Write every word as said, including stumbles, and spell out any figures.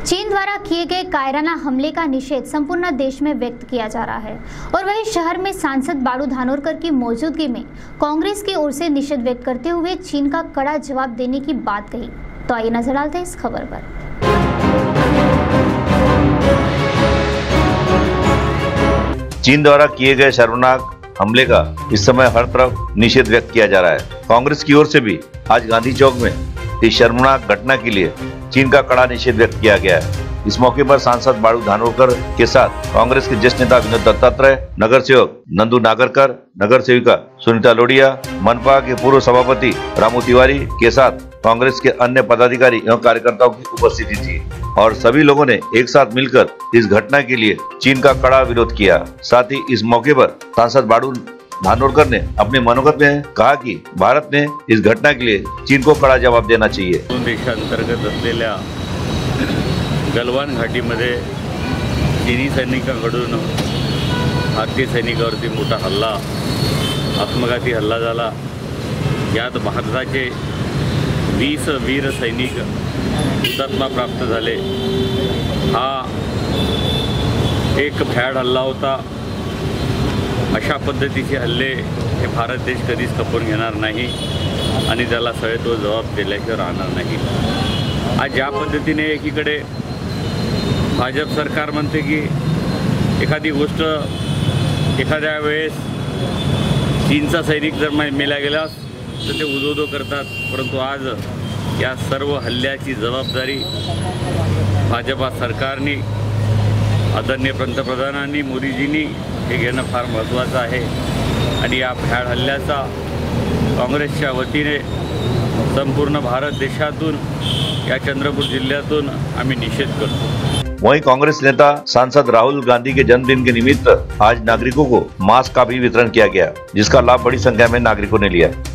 चीन द्वारा किए गए कायराना हमले का निषेध संपूर्ण देश में व्यक्त किया जा रहा है और वहीं शहर में सांसद बाळू धानोरकर की मौजूदगी में कांग्रेस की ओर से निषेध व्यक्त करते हुए चीन का कड़ा जवाब देने की बात कही। तो आइए नजर डालते हैं इस खबर पर। चीन द्वारा किए गए शर्मनाक हमले का इस समय हर तरफ निषेध व्यक्त किया जा रहा है। कांग्रेस की ओर से भी आज गांधी चौक में इस शर्मनाक घटना के लिए चीन का कड़ा निषेध व्यक्त किया गया है। इस मौके पर सांसद बाळू धानोरकर के साथ कांग्रेस के ज्येष्ठ नेता विनोद दत्तात्रेय, नगर सेवक नंदू नागरकर, नगर सेविका सुनीता लोढ़िया, मनपा के पूर्व सभापति रामू तिवारी के साथ कांग्रेस के अन्य पदाधिकारी एवं कार्यकर्ताओं की उपस्थिति थी और सभी लोगों ने एक साथ मिलकर इस घटना के लिए चीन का कड़ा विरोध किया। साथ ही इस मौके पर सांसद बाळू धानोरकर ने अपने मनोगत में कहा कि भारत ने इस घटना के लिए चीन को कड़ा जवाब देना चाहिए। देशांतर्गत असलेल्या गलवान घाटीमध्ये चीनी सैनिकांकडून भारतीय सैनिकावरती मोठा हल्ला, आत्मघाती हल्ला झाला। यात भारताचे वीस वीर सैनिक हुतात्मा प्राप्त झाले। हा एक भ्याड हल्ला होता। अशा पद्धतीचे हल्ले हे भारत देश कधीच खपून घेणार नाही आणि त्याला सडेतोड जबाब दिल्याशिवाय राहणार नाही। आज ज्या पद्धतीने एकीकडे भाजप सरकार म्हणते की एखादी गोष्ट एखाद्या वेळेस चीनचा सैनिक जर मेला गेला तर ते उदोदो करतात, परंतु आज या सर्व हल्ल्याची जबाबदारी भाजपा सरकारने, आदरणीय पंतप्रधानांनी, मोदीजींनी हे घेणं फार महत्त्वाचं आहे आणि या भ्याड हल्ल्याचा काँग्रेसच्या वतीने संपूर्ण भारत देशातून, या चंद्रपूर जिल्ह्यातून आम्ही निषेध करतो। वहीं कांग्रेस नेता सांसद राहुल गांधी के जन्मदिन के निमित्त आज नागरिकों को मास्क का भी वितरण किया गया, जिसका लाभ बड़ी संख्या में नागरिकों ने लिया।